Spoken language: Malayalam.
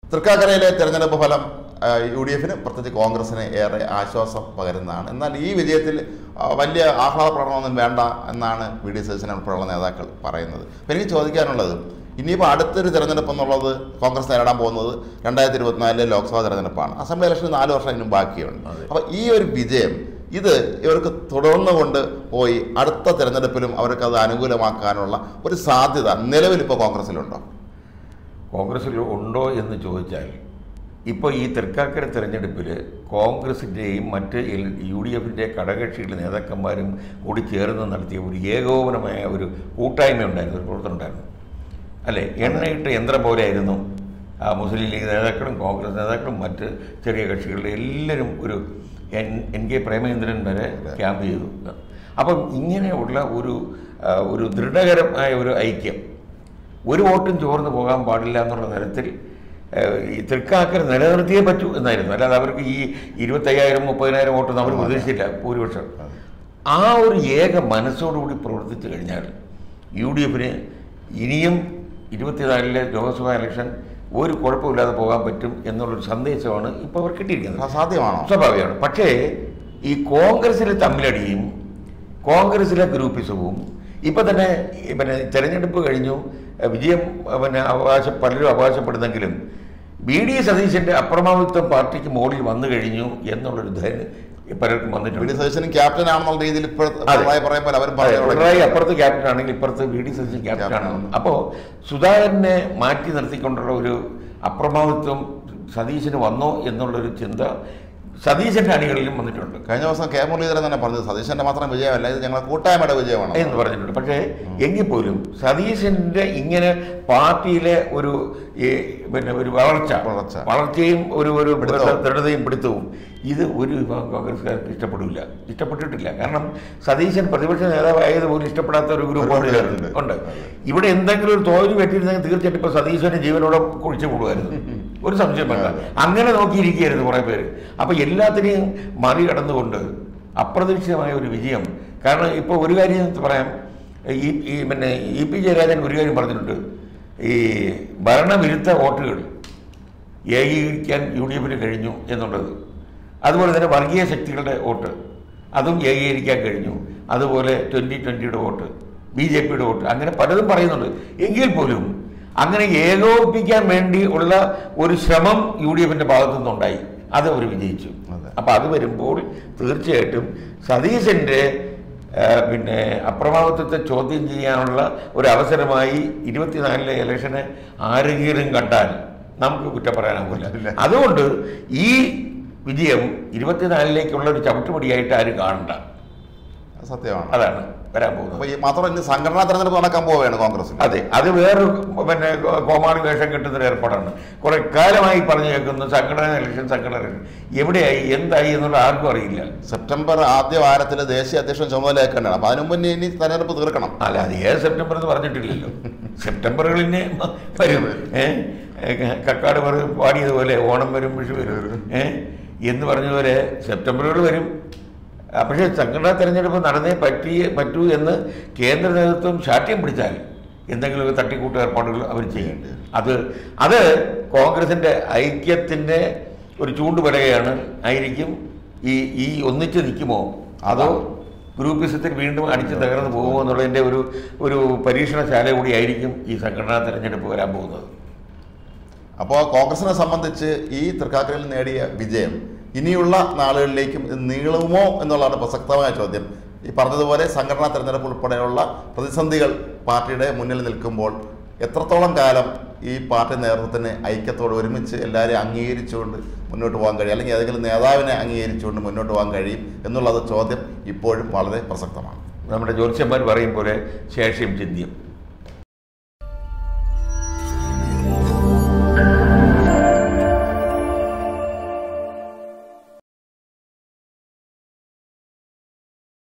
തൃക്കാക്കരയിലെ തെരഞ്ഞെടുപ്പ് ഫലം UDF-ന് പ്രത്യേകിച്ച് കോൺഗ്രസിന് ഏറെ ആശ്വാസം പകരുന്നതാണ്. എന്നാൽ ഈ വിജയത്തിൽ വലിയ ആഹ്ലാദ പ്രകടനമൊന്നും വേണ്ട എന്നാണ് VD സതീശൻ ഉൾപ്പെടെയുള്ള നേതാക്കൾ പറയുന്നത്. അപ്പോൾ എനിക്ക് ചോദിക്കാനുള്ളത്, ഇനിയിപ്പോൾ അടുത്തൊരു തെരഞ്ഞെടുപ്പ് എന്നുള്ളത് കോൺഗ്രസ് നേരിടാൻ പോകുന്നത് 2024 ലോക്സഭാ തെരഞ്ഞെടുപ്പാണ്. അസംബ്ലി ഇലക്ഷന് 4 വർഷം ഇനിയും ബാക്കിയുണ്ട്. അപ്പോൾ ഈ ഒരു വിജയം ഇത് ഇവർക്ക് തുടർന്നു കൊണ്ട് പോയി അടുത്ത തെരഞ്ഞെടുപ്പിലും അവർക്കത് അനുകൂലമാക്കാനുള്ള ഒരു സാധ്യത നിലവിലിപ്പോൾ കോൺഗ്രസിലുണ്ടോ? കോൺഗ്രസ്സിൽ ഉണ്ടോ എന്ന് ചോദിച്ചാൽ, ഇപ്പോൾ ഈ തൃക്കാക്കര തെരഞ്ഞെടുപ്പിൽ കോൺഗ്രസിൻ്റെയും മറ്റ് UDF-ൻ്റെ ഘടകകക്ഷികളുടെ നേതാക്കന്മാരും കൂടി ചേർന്ന് നടത്തിയ ഒരു ഏകോപനമായ ഒരു കൂട്ടായ്മ ഉണ്ടായിരുന്നു, ഒരു പ്രവർത്തനം ഉണ്ടായിരുന്നു അല്ലേ? എണ്ണയിട്ട് യന്ത്രം പോലെയായിരുന്നു മുസ്ലിം ലീഗ് നേതാക്കളും കോൺഗ്രസ് നേതാക്കളും മറ്റ് ചെറിയ കക്ഷികളുടെ എല്ലാവരും ഒരു NK പ്രേമചന്ദ്രൻ വരെ ക്യാമ്പ് ചെയ്തു. അപ്പം ഇങ്ങനെയുള്ള ഒരു ദൃഢകരമായ ഒരു ഐക്യം, ഒരു വോട്ടും ചോർന്ന് പോകാൻ പാടില്ല എന്നുള്ള തരത്തിൽ ഈ തൃക്കാക്കര നിലനിർത്തിയേ പറ്റൂ എന്നായിരുന്നു. അല്ലാതെ അവർക്ക് ഈ 25,000 30,000 വോട്ടൊന്നും അവർ പ്രതീക്ഷിച്ചില്ല ഭൂരിപക്ഷം. ആ ഒരു ഏക മനസ്സോടുകൂടി പ്രവർത്തിച്ചു കഴിഞ്ഞാൽ UDF-ന് ഇനിയും 24-ലെ ലോക്സഭാ ഇലക്ഷൻ ഒരു കുഴപ്പമില്ലാതെ പോകാൻ പറ്റും എന്നുള്ളൊരു സന്ദേശമാണ് ഇപ്പോൾ അവർ കിട്ടിയിരിക്കുന്നത്. സാധ്യമാണോ? സ്വാഭാവികമാണ്. പക്ഷേ ഈ കോൺഗ്രസിലെ തമ്മിലടിയും കോൺഗ്രസിലെ ഗ്രൂപ്പിസവും ഇപ്പം തന്നെ തെരഞ്ഞെടുപ്പ് കഴിഞ്ഞു, വിജയം പലരും അവകാശപ്പെടുന്നെങ്കിലും VD സതീശൻ്റെ അപ്രമാദിത്വം പാർട്ടിക്ക് മുകളിൽ വന്നു കഴിഞ്ഞു എന്നുള്ളൊരു ധൈര്യം പലർക്കും വന്നിട്ടുണ്ട്. VD സതീശൻ ക്യാപ്റ്റൻ ആണെന്നുള്ള രീതിയിൽ പിണറായി അപ്പുറത്ത് ക്യാപ്റ്റൻ ആണെങ്കിൽ ഇപ്പുറത്ത് VD സതീശൻ ക്യാപ്റ്റൻ ആണ്. അപ്പോൾ സുധാകരനെ മാറ്റി നിർത്തിക്കൊണ്ടുള്ള ഒരു അപ്രമാദിത്വം സതീശന് വന്നോ എന്നുള്ളൊരു ചിന്ത സതീശൻ്റെ അണികളിലും വന്നിട്ടുണ്ട്. കഴിഞ്ഞ ദിവസം K. മുരളീധരൻ തന്നെ പറഞ്ഞത് സതീശൻ്റെ മാത്രം വിജയമല്ല, ഇത് ഞങ്ങളുടെ കൂട്ടായ്മയുടെ വിജയമാണ് എന്ന് പറഞ്ഞിട്ടുണ്ട്. പക്ഷേ എങ്കിൽ പോലും സതീശൻ്റെ ഇങ്ങനെ പാർട്ടിയിലെ ഒരു വളർച്ചയും ഒരു ദൃഢതയും പിടുത്തവും ഇത് ഒരു വിഭാഗം കോൺഗ്രസ്സുകാർക്ക് ഇഷ്ടപ്പെട്ടിട്ടില്ല. കാരണം സതീശൻ പ്രതിപക്ഷ നേതാവായതുപോലും ഇഷ്ടപ്പെടാത്ത ഒരു ഗ്രൂപ്പ് ഉണ്ട്. ഇവിടെ എന്തെങ്കിലും ഒരു തോൽവി പറ്റിയിരുന്നെങ്കിൽ തീർച്ചയായിട്ടും ഇപ്പോൾ സതീശൻ്റെ ജീവനോടെ കുഴിച്ചു കൂടുമായിരുന്നു, ഒരു സംശയം വേണ്ട. അങ്ങനെ നോക്കിയിരിക്കുകയായിരുന്നു കുറേ പേര്. അപ്പോൾ എല്ലാത്തിനെയും മറികടന്നുകൊണ്ട് അപ്രതീക്ഷിതമായ ഒരു വിജയം. കാരണം ഇപ്പോൾ ഒരു കാര്യം പറയാം, EP ജയരാജൻ ഒരു കാര്യം പറഞ്ഞിട്ടുണ്ട്, ഈ ഭരണവിരുദ്ധ വോട്ടുകൾ ഏകീകരിക്കാൻ UDF-ന് കഴിഞ്ഞു എന്നുള്ളത്. അതുപോലെ തന്നെ വർഗീയ ശക്തികളുടെ വോട്ട് അതും ഏകീകരിക്കാൻ കഴിഞ്ഞു. അതുപോലെ 2020-യുടെ വോട്ട്, BJP-യുടെ വോട്ട്, അങ്ങനെ പലതും പറയുന്നുണ്ട്. എങ്കിൽ പോലും അങ്ങനെ ഏകോപിപ്പിക്കാൻ വേണ്ടി ഉള്ള ഒരു ശ്രമം UDF-ൻ്റെ ഭാഗത്തു നിന്നുണ്ടായി, അത് അവർ വിജയിച്ചു. അപ്പോൾ അത് വരുമ്പോൾ തീർച്ചയായിട്ടും സതീശൻ്റെ അപ്രമാദിത്വത്തെ ചോദ്യം ചെയ്യാനുള്ള ഒരു അവസരമായി 24-ലെ ഇലക്ഷനെ ആരെങ്കിലും കണ്ടാൽ നമുക്ക് കുറ്റം പറയാനാവില്ല. അതുകൊണ്ട് ഈ വിജയം 24-ലേക്കുള്ള ഒരു ചവിട്ടുപടിയായിട്ട് ആരും കാണണ്ട. സത്യമാണ്, അതാണ് വരാൻ പോകുന്നത്. മാത്രമല്ല ഇന്ന് സംഘടനാ തെരഞ്ഞെടുപ്പ് നടക്കാൻ പോവുകയാണ് കോൺഗ്രസ്. അതെ, അത് വേറൊരു കോമാളി വേഷം കിട്ടുന്നൊരു ഏർപ്പാടാണ്. കുറെ കാലമായി പറഞ്ഞു കേൾക്കുന്നു സംഘടനാ ഇലക്ഷൻ. എവിടെയായി എന്തായി എന്നുള്ള ആർക്കും അറിയില്ല. സെപ്റ്റംബർ ആദ്യ വാരത്തിൽ ദേശീയ അധ്യക്ഷൻ ചുമതലയേക്കേണ്ടതാണ്. അപ്പം അതിനു മുന്നേ ഇനി തെരഞ്ഞെടുപ്പ് തീർക്കണം. അല്ല, അത് ഏത് സെപ്റ്റംബർ എന്ന് പറഞ്ഞിട്ടില്ലല്ലോ. സെപ്റ്റംബറുകളിന് വരും. കക്കാട് പാടിയതുപോലെ ഓണം വരും വിഷു വരും എന്ന് പറഞ്ഞതുപോലെ സെപ്റ്റംബറുകൾ വരും. പക്ഷേ സംഘടനാ തെരഞ്ഞെടുപ്പ് നടന്നേ പറ്റൂ എന്ന് കേന്ദ്ര നേതൃത്വം ശാഠ്യം പിടിച്ചാൽ എന്തെങ്കിലുമൊക്കെ തട്ടിക്കൂട്ട് ഏർപ്പാടുകൾ അവർ ചെയ്യേണ്ടത്. അത് കോൺഗ്രസിൻ്റെ ഐക്യത്തിൻ്റെ ഒരു ചൂണ്ടുപലകയാണ് ആയിരിക്കും. ഈ ഒന്നിച്ച് നിൽക്കുമോ അതോ ഗ്രൂപ്പിസത്തിൽ വീണ്ടും അടിച്ച് തകർന്നു പോകുമോ എന്നുള്ളതിൻ്റെ ഒരു പരീക്ഷണശാല കൂടിയായിരിക്കും ഈ സംഘടനാ തെരഞ്ഞെടുപ്പ് വരാൻ പോകുന്നത്. അപ്പോൾ കോൺഗ്രസിനെ സംബന്ധിച്ച് ഈ തൃക്കാക്കരയിൽ നേടിയ വിജയം ഇനിയുള്ള നാളുകളിലേക്കും നീളുമോ എന്നുള്ളതാണ് പ്രസക്തമായ ചോദ്യം. ഈ പറഞ്ഞതുപോലെ സംഘടനാ തെരഞ്ഞെടുപ്പ് ഉൾപ്പെടെയുള്ള പ്രതിസന്ധികൾ പാർട്ടിയുടെ മുന്നിൽ നിൽക്കുമ്പോൾ എത്രത്തോളം കാലം ഈ പാർട്ടി നേതൃത്വത്തിന് ഐക്യത്തോട് ഒരുമിച്ച് എല്ലാവരെയും അംഗീകരിച്ചുകൊണ്ട് മുന്നോട്ട് പോകാൻ കഴിയും, അല്ലെങ്കിൽ ഏതെങ്കിലും നേതാവിനെ അംഗീകരിച്ചുകൊണ്ട് മുന്നോട്ട് പോകാൻ കഴിയും എന്നുള്ളത് ചോദ്യം ഇപ്പോഴും വളരെ പ്രസക്തമാണ്. നമ്മുടെ ജ്യോത്സ്യന്മാർ പറയും പോലെ ശേഷിയും ചിന്തിയും.